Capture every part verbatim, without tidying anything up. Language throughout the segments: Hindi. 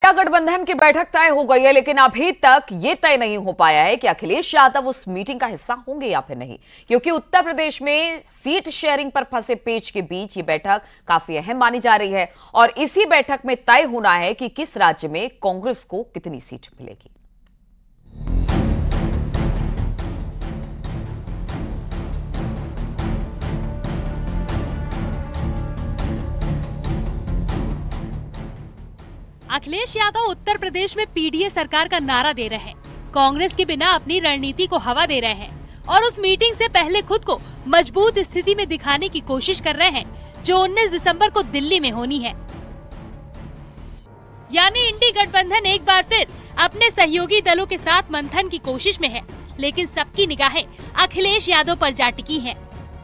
इंडिया गठबंधन की बैठक तय हो गई है, लेकिन अभी तक यह तय नहीं हो पाया है कि अखिलेश यादव उस मीटिंग का हिस्सा होंगे या फिर नहीं, क्योंकि उत्तर प्रदेश में सीट शेयरिंग पर फंसे पेच के बीच ये बैठक काफी अहम मानी जा रही है और इसी बैठक में तय होना है कि किस राज्य में कांग्रेस को कितनी सीट मिलेगी। अखिलेश यादव उत्तर प्रदेश में पीडीए सरकार का नारा दे रहे हैं, कांग्रेस के बिना अपनी रणनीति को हवा दे रहे हैं और उस मीटिंग से पहले खुद को मजबूत स्थिति में दिखाने की कोशिश कर रहे हैं, जो उन्नीस दिसंबर को दिल्ली में होनी है। यानी इंडी गठबंधन एक बार फिर अपने सहयोगी दलों के साथ मंथन की कोशिश में है, लेकिन सबकी निगाहें अखिलेश यादव पर जा टिकी हैं।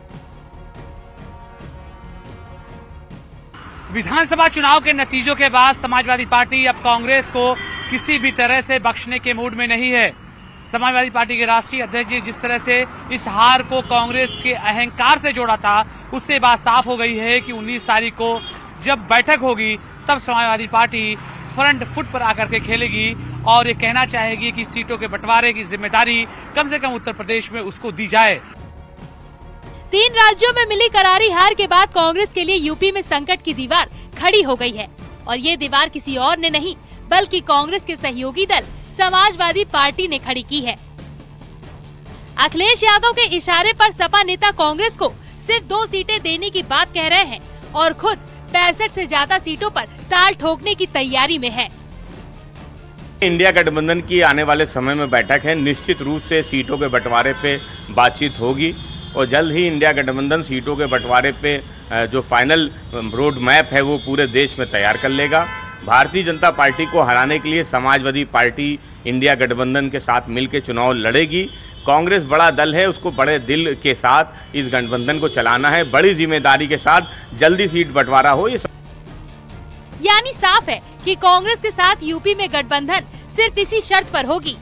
विधानसभा चुनाव के नतीजों के बाद समाजवादी पार्टी अब कांग्रेस को किसी भी तरह से बख्शने के मूड में नहीं है। समाजवादी पार्टी के राष्ट्रीय अध्यक्ष जी जिस तरह से इस हार को कांग्रेस के अहंकार से जोड़ा था, उससे बात साफ हो गई है कि उन्नीस तारीख को जब बैठक होगी तब समाजवादी पार्टी फ्रंट फुट पर आकर के खेलेगी और ये कहना चाहेगी कि सीटों के बंटवारे की जिम्मेदारी कम से कम उत्तर प्रदेश में उसको दी जाए। तीन राज्यों में मिली करारी हार के बाद कांग्रेस के लिए यूपी में संकट की दीवार खड़ी हो गई है और ये दीवार किसी और ने नहीं बल्कि कांग्रेस के सहयोगी दल समाजवादी पार्टी ने खड़ी की है। अखिलेश यादव के इशारे पर सपा नेता कांग्रेस को सिर्फ दो सीटें देने की बात कह रहे हैं और खुद पैंसठ से ज्यादा सीटों पर ताल ठोकने की तैयारी में है। इंडिया गठबंधन की आने वाले समय में बैठक है, निश्चित रूप से सीटों के बंटवारे पे बातचीत होगी और जल्द ही इंडिया गठबंधन सीटों के बंटवारे पे जो फाइनल रोड मैप है वो पूरे देश में तैयार कर लेगा। भारतीय जनता पार्टी को हराने के लिए समाजवादी पार्टी इंडिया गठबंधन के साथ मिलकर चुनाव लड़ेगी। कांग्रेस बड़ा दल है, उसको बड़े दिल के साथ इस गठबंधन को चलाना है, बड़ी जिम्मेदारी के साथ जल्दी सीट बंटवारा हो। ये यानी साफ है कि कांग्रेस के साथ यूपी में गठबंधन सिर्फ इसी शर्त पर होगी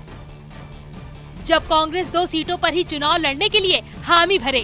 जब कांग्रेस दो सीटों पर ही चुनाव लड़ने के लिए हामी भरे,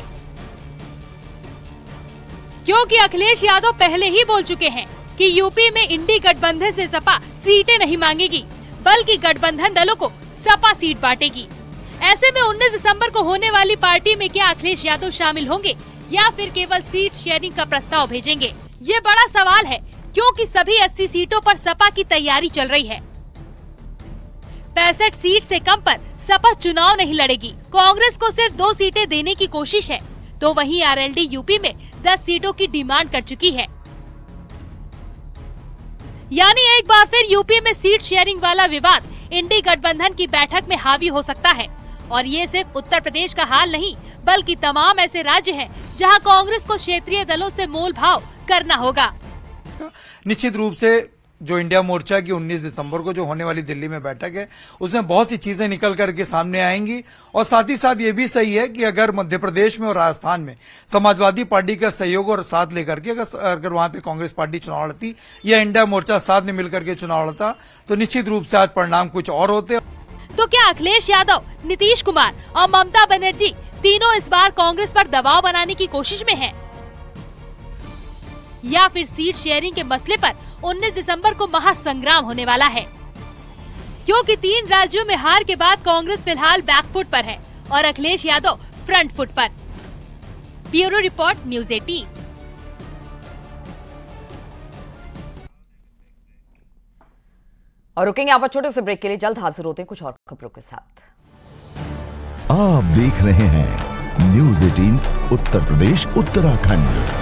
क्योंकि अखिलेश यादव पहले ही बोल चुके हैं कि यूपी में इंडी गठबंधन से सपा सीटें नहीं मांगेगी बल्कि गठबंधन दलों को सपा सीट बांटेगी। ऐसे में उन्नीस दिसंबर को होने वाली पार्टी में क्या अखिलेश यादव शामिल होंगे या फिर केवल सीट शेयरिंग का प्रस्ताव भेजेंगे, ये बड़ा सवाल है, क्योंकि सभी अस्सी सीटों पर सपा की तैयारी चल रही है। पैंसठ सीट से कम पर सपा चुनाव नहीं लड़ेगी। कांग्रेस को सिर्फ दो सीटें देने की कोशिश है, तो वहीं आरएलडी यूपी में दस सीटों की डिमांड कर चुकी है। यानी एक बार फिर यूपी में सीट शेयरिंग वाला विवाद इंडी गठबंधन की बैठक में हावी हो सकता है और ये सिर्फ उत्तर प्रदेश का हाल नहीं बल्कि तमाम ऐसे राज्य हैं जहां कांग्रेस को क्षेत्रीय दलों से मोल भाव करना होगा। निश्चित रूप से जो इंडिया मोर्चा की उन्नीस दिसंबर को जो होने वाली दिल्ली में बैठक है उसमें बहुत सी चीजें निकल करके सामने आएंगी और साथ ही साथ ये भी सही है कि अगर मध्य प्रदेश में और राजस्थान में समाजवादी पार्टी का सहयोग और साथ लेकर के अगर, अगर वहां पे कांग्रेस पार्टी चुनाव लड़ती या इंडिया मोर्चा साथ में मिलकर के चुनाव लड़ता तो निश्चित रूप से आज परिणाम कुछ और होते। तो क्या अखिलेश यादव, नीतीश कुमार और ममता बनर्जी तीनों इस बार कांग्रेस पर दबाव बनाने की कोशिश में है या फिर सीट शेयरिंग के मसले पर उन्नीस दिसंबर को महासंग्राम होने वाला है, क्योंकि तीन राज्यों में हार के बाद कांग्रेस फिलहाल बैकफुट पर है और अखिलेश यादव फ्रंट फुट पर। ब्यूरो रिपोर्ट, न्यूज़ अठारह। और रुकेंगे आप छोटे से ब्रेक के लिए, जल्द हाजिर होते हैं कुछ और खबरों के साथ। आप देख रहे हैं न्यूज़ अठारह उत्तर प्रदेश उत्तराखंड।